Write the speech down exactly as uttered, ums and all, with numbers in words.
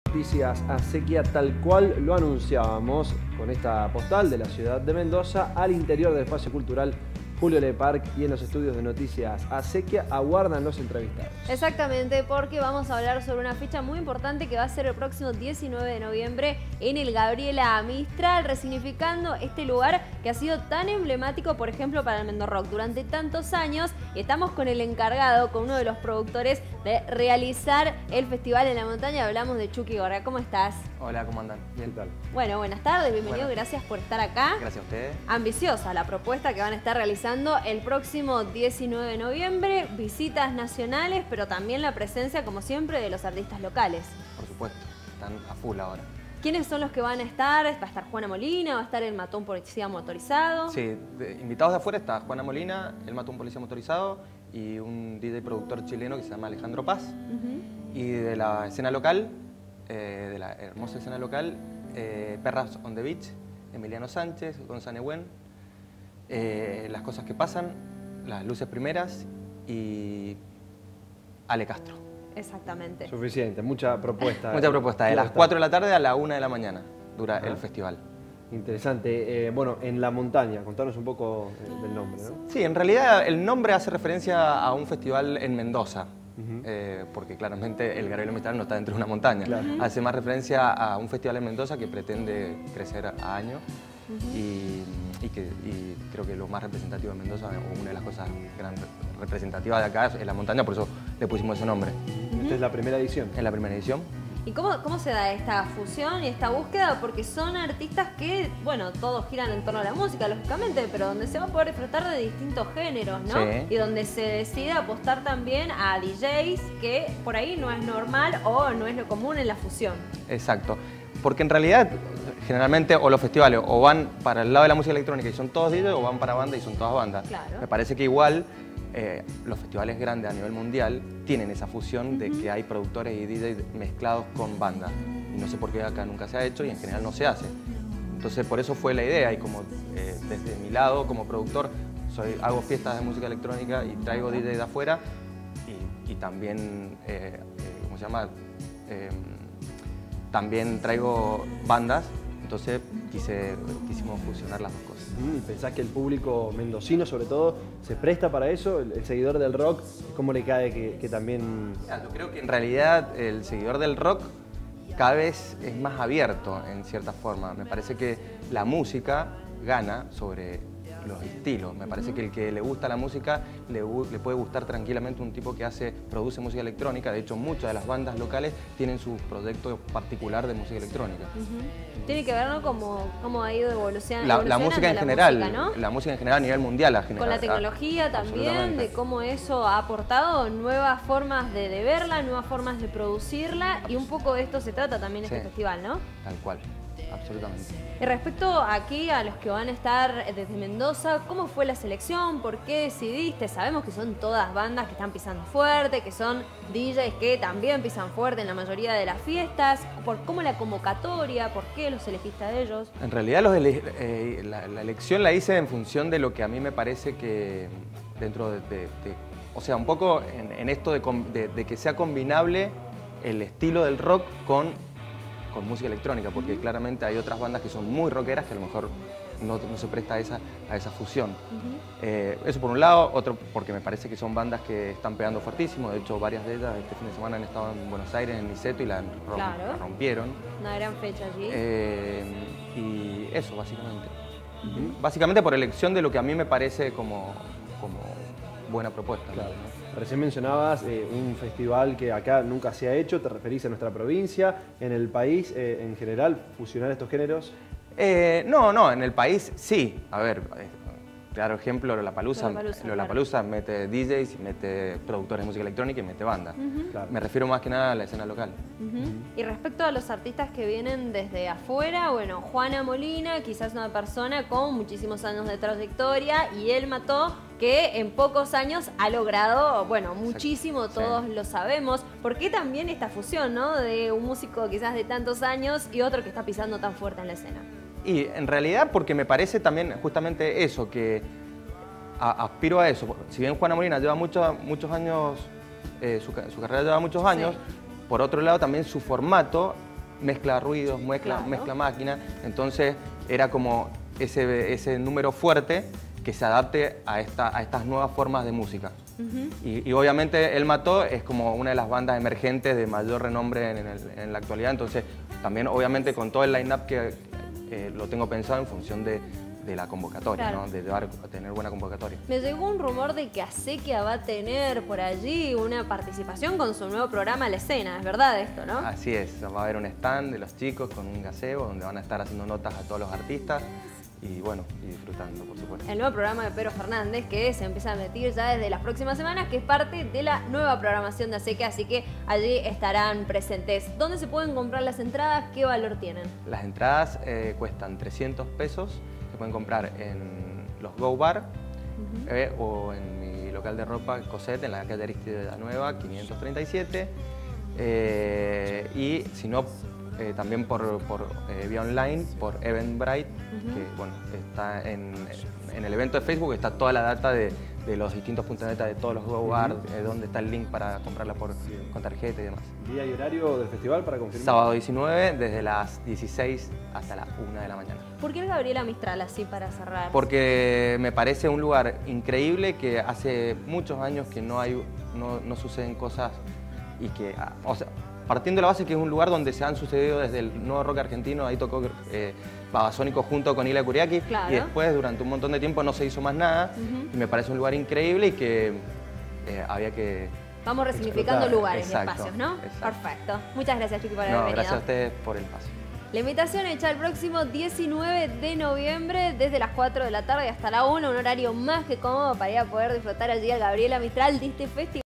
Noticias Acequia, tal cual lo anunciábamos con esta postal de la ciudad de Mendoza, al interior del espacio cultural Julio Leparc y en los estudios de Noticias Acequia aguardan los entrevistados. Exactamente, porque vamos a hablar sobre una fecha muy importante que va a ser el próximo diecinueve de noviembre en el Gabriela Mistral, resignificando este lugar que ha sido tan emblemático, por ejemplo, para el Mendorrock durante tantos años. Y estamos con el encargado, con uno de los productores de realizar el festival en la montaña. Hablamos de Chucky Gorga. ¿Cómo estás? Hola, ¿cómo andan? Bien, tal. Bueno, buenas tardes, bienvenido, Bueno. Gracias por estar acá. Gracias a ustedes. Ambiciosa la propuesta que van a estar realizando el próximo diecinueve de noviembre, visitas nacionales, pero también la presencia, como siempre, de los artistas locales. Por supuesto, están a full ahora. ¿Quiénes son los que van a estar? ¿Va a estar Juana Molina? ¿Va a estar el Matón Policía Motorizado? Sí, de, invitados de afuera está Juana Molina, el Matón Policía Motorizado y un D J productor chileno que se llama Alejandro Paz. Uh-huh. Y de la escena local, eh, de la hermosa escena local, eh, Perras on the Beach, Emiliano Sánchez, Gonzalo Buen, eh, Las Cosas que Pasan, Las Luces Primeras y Ale Castro. Exactamente. Suficiente, mucha propuesta. Mucha propuesta, de las cuatro de la tarde a la una de la mañana dura Ajá. el festival. Interesante. Eh, bueno, en la montaña, contanos un poco eh, del nombre, ¿no? Sí, en realidad el nombre hace referencia a un festival en Mendoza, uh-huh. eh, porque claramente el Gabriela Mistral no está dentro de una montaña. Claro. Hace más referencia a un festival en Mendoza que pretende crecer a año uh-huh. y, y, que, y creo que lo más representativo de Mendoza, o una de las cosas gran, representativas de acá, es la montaña, por eso le pusimos ese nombre. Uh-huh. Esta es la primera edición. Es la primera edición. ¿Y cómo, cómo se da esta fusión y esta búsqueda? Porque son artistas que, bueno, todos giran en torno a la música, lógicamente, pero donde se va a poder disfrutar de distintos géneros, ¿no? Sí. Y donde se decide apostar también a D Js que por ahí no es normal o no es lo común en la fusión. Exacto. Porque en realidad, generalmente, o los festivales o van para el lado de la música electrónica y son todos D Js, o van para banda y son todas bandas. Claro. Me parece que igual eh, los festivales grandes a nivel mundial tienen esa fusión de que hay productores y D Js mezclados con bandas. Y no sé por qué acá nunca se ha hecho y en general no se hace. Entonces por eso fue la idea y como eh, desde mi lado como productor soy, hago fiestas de música electrónica y traigo D Js de afuera y, y también, eh, eh, ¿cómo se llama? Eh, también traigo bandas, entonces quise, quisimos fusionar las dos cosas. ¿Y pensás que el público mendocino, sobre todo, se presta para eso? ¿El, el seguidor del rock, cómo le cae que, que también...? Yo creo que en realidad el seguidor del rock cada vez es más abierto en cierta forma. Me parece que la música gana sobre los estilos. Me parece que el que le gusta la música le, le puede gustar tranquilamente un tipo que hace, produce música electrónica. De hecho, muchas de las bandas locales tienen su proyecto particular de música electrónica. Uh-huh. Tiene que ver, ¿no?, cómo, cómo ha ido evolucionando la, la música en la general, música, ¿no? La música en general a nivel mundial. A general, con la tecnología a, también, de cómo eso ha aportado nuevas formas de, de verla, nuevas formas de producirla, y un poco de esto se trata también este sí. festival, ¿no? Tal cual. Absolutamente. Y respecto aquí a los que van a estar desde Mendoza, ¿cómo fue la selección? ¿Por qué decidiste? Sabemos que son todas bandas que están pisando fuerte, que son D Js que también pisan fuerte en la mayoría de las fiestas. ¿Por cómo la convocatoria? ¿Por qué los elegiste a ellos? En realidad los ele eh, la, la elección la hice en función de lo que a mí me parece que dentro de... de, de o sea, un poco en, en esto de, de, de que sea combinable el estilo del rock con con música electrónica, porque uh-huh. claramente hay otras bandas que son muy rockeras que a lo mejor no, no se presta a esa, a esa fusión. Uh-huh. eh, eso por un lado, otro porque me parece que son bandas que están pegando fuertísimo. De hecho, varias de ellas este fin de semana han estado en Buenos Aires, en Niceto, y la, romp claro. la rompieron. Una gran fecha allí. Eh, y eso, básicamente. Uh-huh. Básicamente por elección de lo que a mí me parece como, como buena propuesta. Claro. ¿no? Recién mencionabas eh, un festival que acá nunca se ha hecho, te referís a nuestra provincia, en el país eh, en general, fusionar estos géneros. Eh, no, no, en el país sí. A ver, eh, claro ejemplo, Lollapalooza, Lollapalooza, Lollapalooza claro. mete D Js, mete productores de música electrónica y mete banda. Uh-huh. Claro. Me refiero más que nada a la escena local. Uh-huh. Uh-huh. Y respecto a los artistas que vienen desde afuera, bueno, Juana Molina, quizás una persona con muchísimos años de trayectoria, y él Mató, que en pocos años ha logrado, bueno, muchísimo, todos sí. lo sabemos. ¿Por qué también esta fusión, ¿no?, de un músico quizás de tantos años y otro que está pisando tan fuerte en la escena? Y en realidad porque me parece también justamente eso, que a, aspiro a eso. Si bien Juana Molina lleva mucho, muchos años, eh, su, su carrera lleva muchos años, sí. por otro lado también su formato mezcla ruidos, mezcla, Claro. mezcla máquina, entonces era como ese, ese número fuerte que se adapte a, esta, a estas nuevas formas de música. Ujú. Y, y obviamente El Mató es como una de las bandas emergentes de mayor renombre en, en el- en la actualidad, entonces también obviamente con todo el line-up que eh, lo tengo pensado en función de, de la convocatoria, Claro. ¿no? De llevar a tener buena convocatoria. Me llegó un rumor de que Acequia va a tener por allí una participación con su nuevo programa La Escena, ¿es verdad esto, no? Así es, va a haber un stand de los chicos con un gazebo donde van a estar haciendo notas a todos los artistas y bueno, y disfrutando, por supuesto. El nuevo programa de Pedro Fernández que se empieza a emitir ya desde las próximas semanas, que es parte de la nueva programación de Acequia, así que allí estarán presentes. ¿Dónde se pueden comprar las entradas? ¿Qué valor tienen? Las entradas eh, cuestan trescientos pesos, se pueden comprar en los Go Bar eh, o en mi local de ropa Cosette en la calle Aristide Nueva quinientos treinta y siete eh, y si no eh, también por, por eh, vía online por Eventbrite, que bueno, está en, en el evento de Facebook está toda la data de, de los distintos puntos de venta de todos los Go Bar, eh, donde está el link para comprarla por, con tarjeta y demás. Día y horario del festival para confirmar. Sábado diecinueve, desde las dieciséis hasta las una de la mañana. ¿Por qué el Gabriela Mistral así para cerrar? Porque me parece un lugar increíble que hace muchos años que no, hay, no, no suceden cosas y que, ah, o sea, partiendo de la base que es un lugar donde se han sucedido desde el nuevo rock argentino, ahí tocó eh, Babasónicos junto con Ila Kuriaki Claro. y después durante un montón de tiempo no se hizo más nada y me parece un lugar increíble y que eh, había que... Vamos resignificando explotar. lugares y Exacto, espacios, ¿no? exacto. Perfecto. Muchas gracias, Chiqui, por haber No, venido. gracias a ustedes por el espacio. La invitación hecha el próximo diecinueve de noviembre desde las cuatro de la tarde hasta la una, un horario más que cómodo para ir a poder disfrutar allí al Gabriela Mistral de este festival.